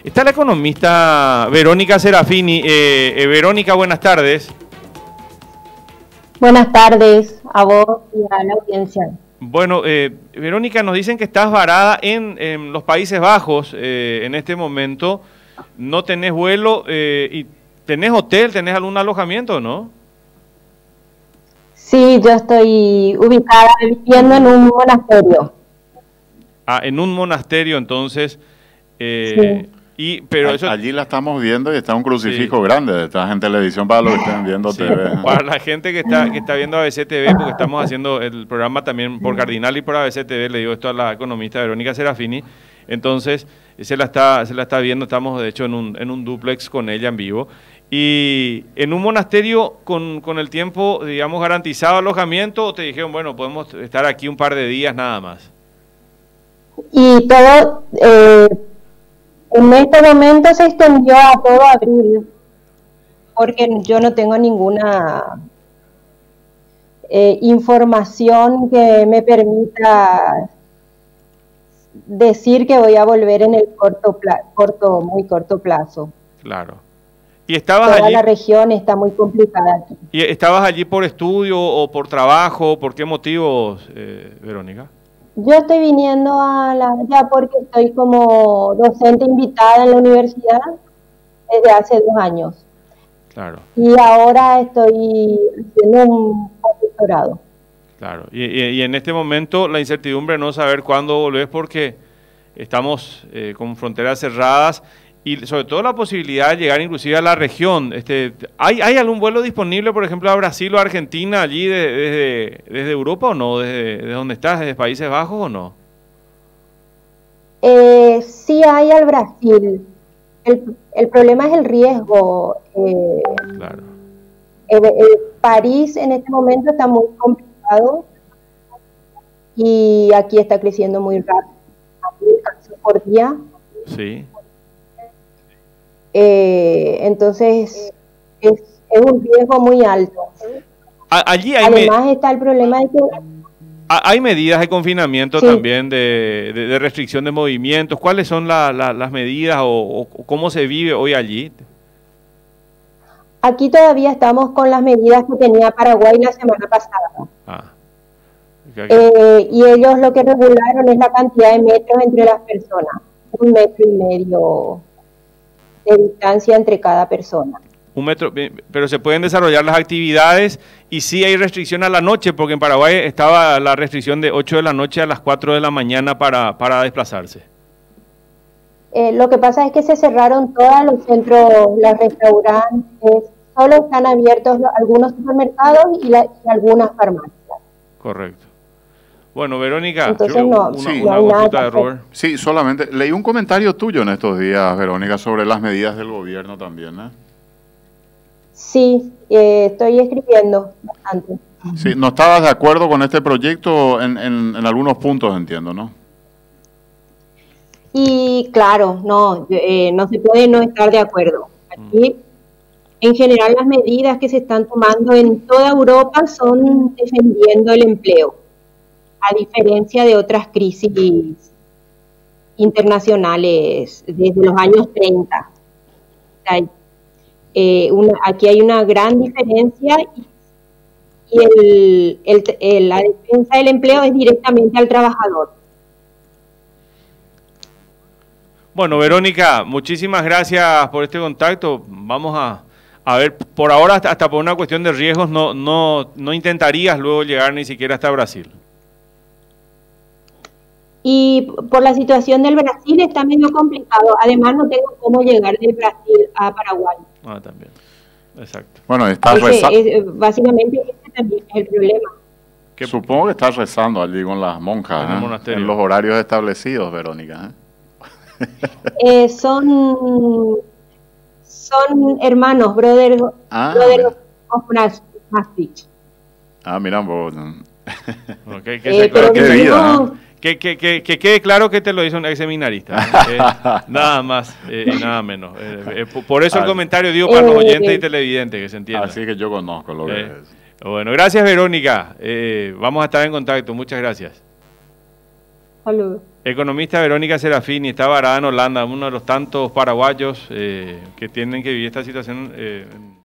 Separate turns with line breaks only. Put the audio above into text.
Está la economista Verónica Serafini. Verónica, buenas tardes.
Buenas tardes a vos y a la audiencia.
Bueno, Verónica, nos dicen que estás varada en los Países Bajos en este momento. No tenés vuelo y tenés hotel, tenés algún alojamiento, ¿no?
Sí, yo estoy ubicada viviendo en un monasterio.
Ah, en un monasterio, entonces.
Sí.
Pero eso,
allí la estamos viendo y está un crucifijo grande detrás en televisión para los que estén viendo
sí,
TV.
para la gente que está viendo ABC TV, porque estamos haciendo el programa también por Cardinal y por ABC TV, le digo esto a la economista Verónica Serafini. Entonces, se la está viendo, estamos de hecho en un dúplex con ella en vivo. Y en un monasterio con el tiempo, digamos, garantizado alojamiento, te dijeron, bueno, podemos estar aquí un par de días nada más.
Y todo, en este momento se extendió a todo abril, porque yo no tengo ninguna información que me permita decir que voy a volver en el muy corto plazo.
Claro. ¿Y estabas
Toda
allí?
la región está muy complicada aquí.
¿Y estabas allí por estudio o por trabajo? ¿Por qué motivos, Verónica?
Yo estoy viniendo ya porque estoy como docente invitada en la universidad desde hace 2 años.
Claro.
Y ahora estoy haciendo un postdoctorado.
Claro. Y en este momento la incertidumbre de no saber cuándo volvés porque estamos con fronteras cerradas y sobre todo la posibilidad de llegar inclusive a la región. ¿Hay algún vuelo disponible, por ejemplo, a Brasil o a Argentina, allí desde Europa o no? ¿Desde donde estás, desde Países Bajos o no?
Sí hay al Brasil. El problema es el riesgo.
Claro.
París en este momento está muy complicado y aquí está creciendo muy rápido. Aquí casos por día.
Sí.
Entonces es un riesgo muy alto.
Allí
Además está el problema de que
hay medidas de confinamiento,
sí,
también, de restricción de movimientos. ¿Cuáles son las medidas o cómo se vive hoy allí?
aquí todavía estamos con las medidas que tenía Paraguay la semana pasada. Y ellos lo que regularon es la cantidad de metros entre las personas, 1,5 metros de distancia entre cada persona.
1 metro, pero se pueden desarrollar las actividades y sí hay restricción a la noche, porque en Paraguay estaba la restricción de 8 de la noche a las 4 de la mañana para desplazarse.
Lo que pasa es que se cerraron todos los centros, los restaurantes, solo están abiertos algunos supermercados y algunas farmacias.
Correcto. Bueno, Verónica,
entonces
una consulta de Robert.
Sí, solamente leí un comentario tuyo en estos días, Verónica, sobre las medidas del gobierno también, ¿eh?
Sí, estoy escribiendo bastante.
Sí, no estabas de acuerdo con este proyecto en algunos puntos, entiendo, ¿no?
Y claro, no se puede no estar de acuerdo. Aquí, en general, las medidas que se están tomando en toda Europa son defendiendo el empleo, a diferencia de otras crisis internacionales desde los años 30. Aquí hay una gran diferencia y la defensa del empleo es directamente al trabajador.
Bueno, Verónica, muchísimas gracias por este contacto. Vamos a ver, por ahora, hasta por una cuestión de riesgos, no intentarías luego llegar ni siquiera hasta Brasil.
Y por la situación del Brasil está medio complicado. Además, no tengo cómo llegar del Brasil a Paraguay.
Ah, también. Exacto.
Bueno, estás rezando.
Básicamente, ese también es el problema.
Supongo que estás rezando allí con las monjas, en los horarios establecidos, Verónica,
son hermanos, brother of Maastricht.
Ah, mira, vos.
Qué vida, que quede claro que te lo hizo un seminarista. Nada más y nada menos. Por eso el comentario digo para los oyentes y televidentes, que se entienda.
Así que yo conozco lo que es.
Bueno, gracias, Verónica. Vamos a estar en contacto. Muchas gracias.
Saludos.
Economista Verónica Serafini, está varada en Holanda, uno de los tantos paraguayos que tienen que vivir esta situación